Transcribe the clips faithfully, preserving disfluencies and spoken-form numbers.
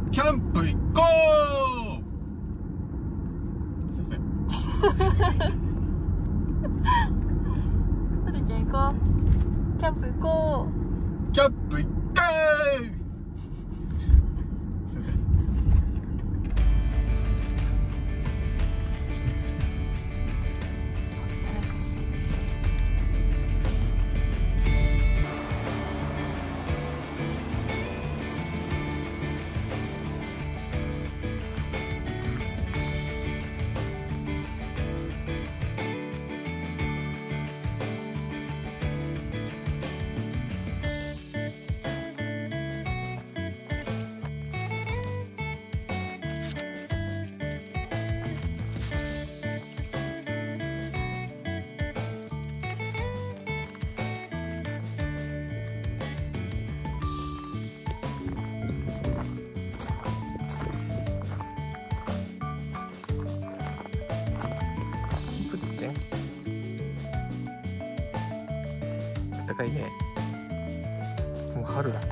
キャンプ行こう。すいません。 ポテちゃん行こう。キャンプ行こう。 キャンプ行こう。すいません。高いね。もう春だ。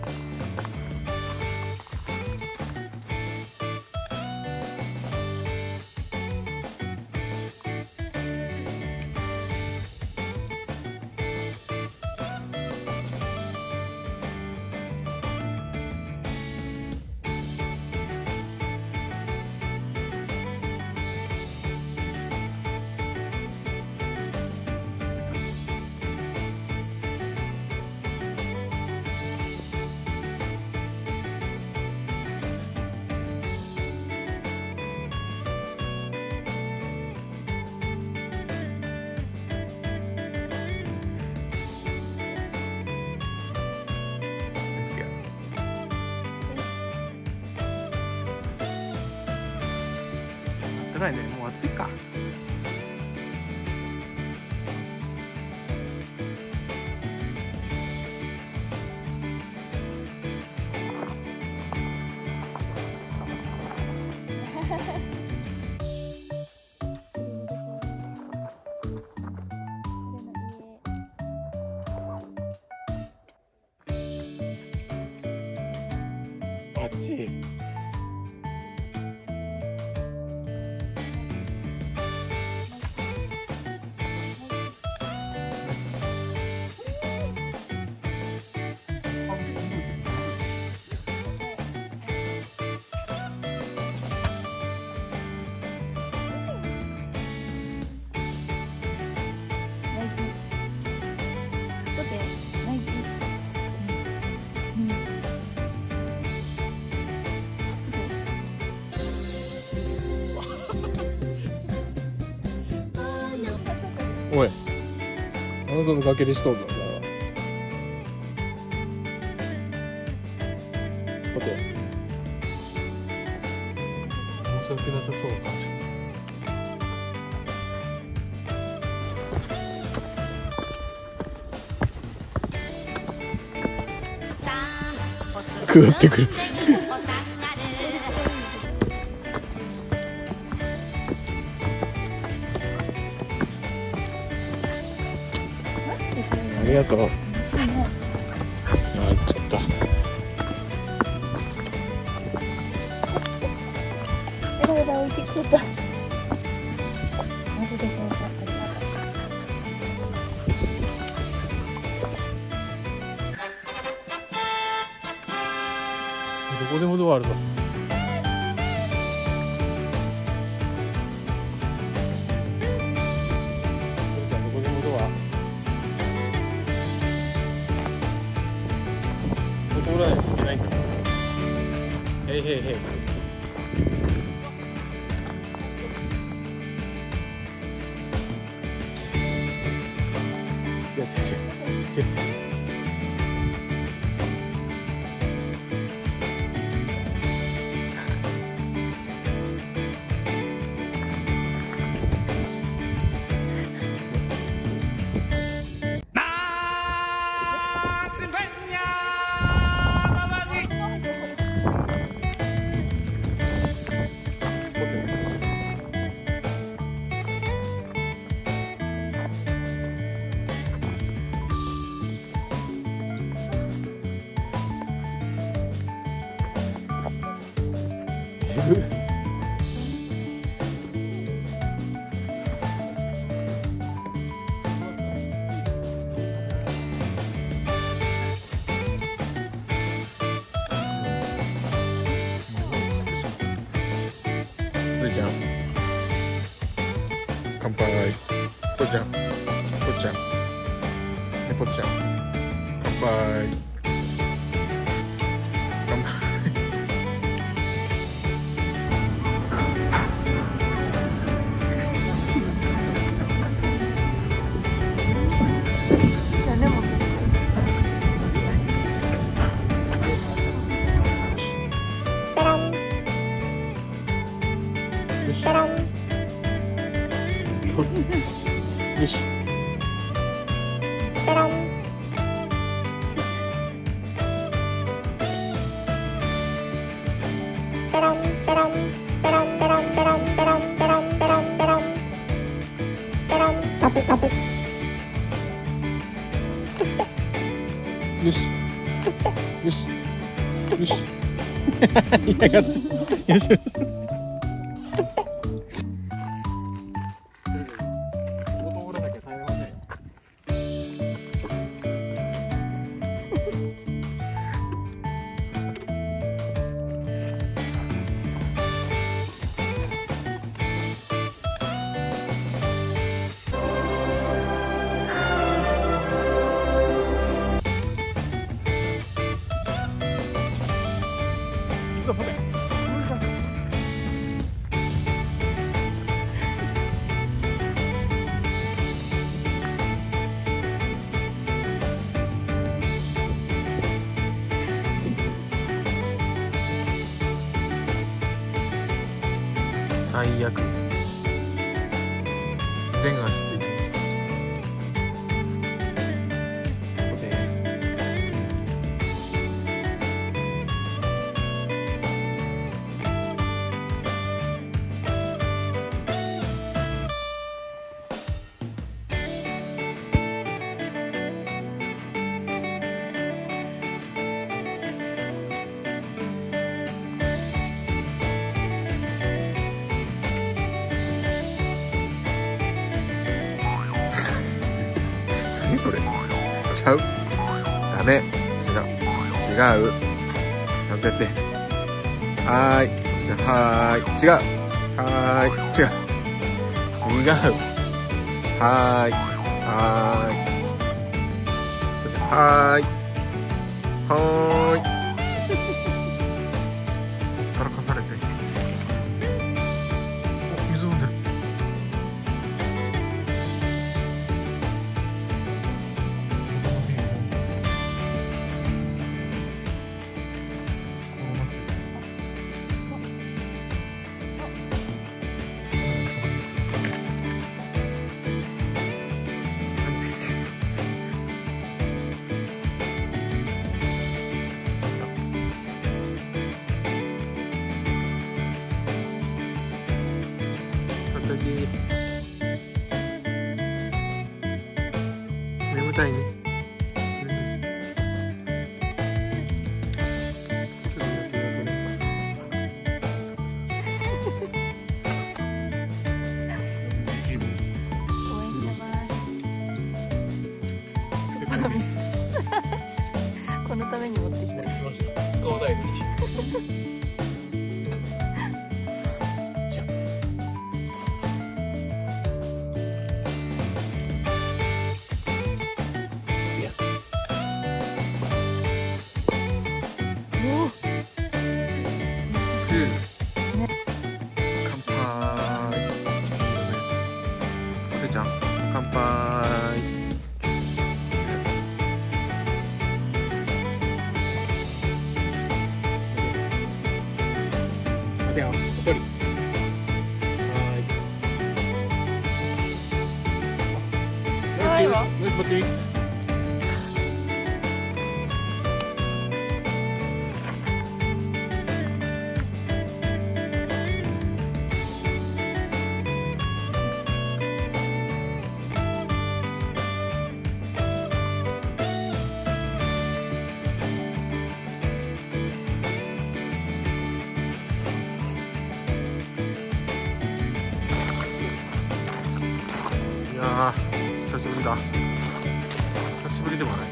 高いね、もう暑いか。暑い。おい、あなたの崖でしとんだな。待て。申し訳なさそうか。下ってくる。ありがとう。あ、行っちゃった。 やばいやばい、置いてきちゃった。マジで本当ありがとう。どこでもドアあるぞ。通らないといけないんだ。へいへいへい。違う違う違う違う違う。 ぽちゃん乾杯。ぽちゃんぽちゃんねぽちゃん乾杯乾杯。 じゃあレモンペロンよしペロンよしペロンペロンペロンペロンペロンペロンペロンペロンペロンペロンペロンペロンパプパプよしよしよし嫌がってよしよし踊らなきゃ耐えられませんよ。最悪全足ついてます。何それちゃうダメ違う違うちゃんとやってはーいおじさんはーい違うはーい違う違うはーいはーいはーいはーいからかされてお水飲んでる眠たいね。 このために持ってきた。 使わないのに。乾杯。これちゃん、乾杯。待てよ、おとり。はーい。 はいわ。 ナイスバッティング。 した久しぶりでもない。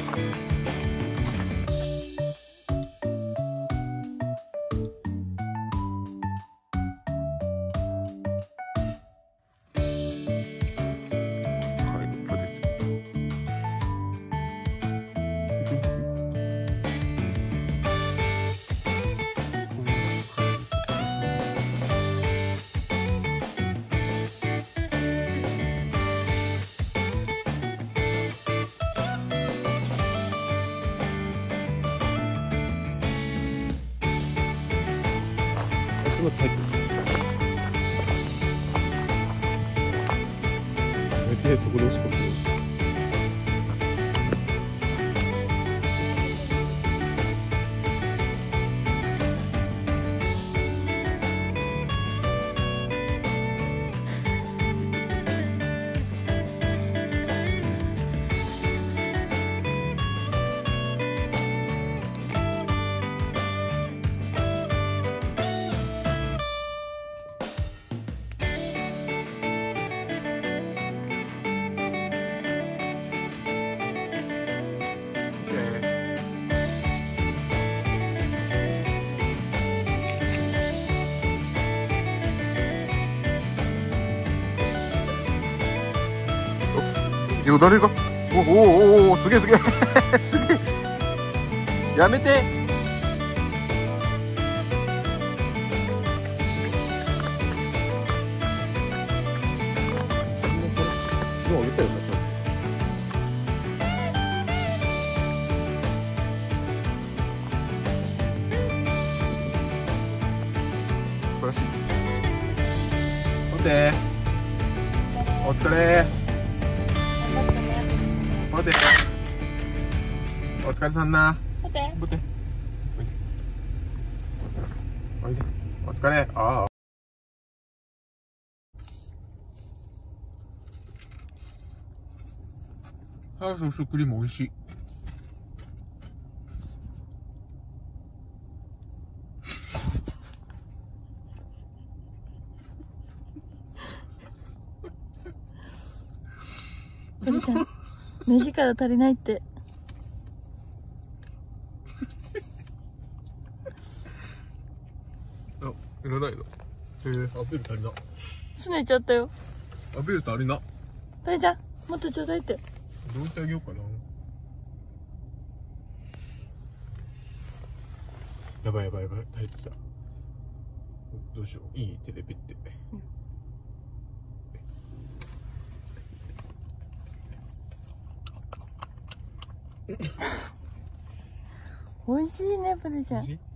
タイプやめて、そこでおしっこする。よだれがおおおおすげえすげえすげえやめてもうあげたよなちゃんと素晴らしい。待ってお疲れ待てお疲れさんな。 待って待っておいでお疲れ。ああハウスのソフトクリーム美味しい。 おじちゃん目力足りないって。 あ、いらないの。えー、アベル足りな。 すねちゃったよ。 アベル足りな。 パリちゃんもっとちょうだいって。 どうしてあげようかな。やばいやばいやばい、垂れてきた。どうしよう。いい手でペッて。 美味しいね、パリちゃん。 美味しい？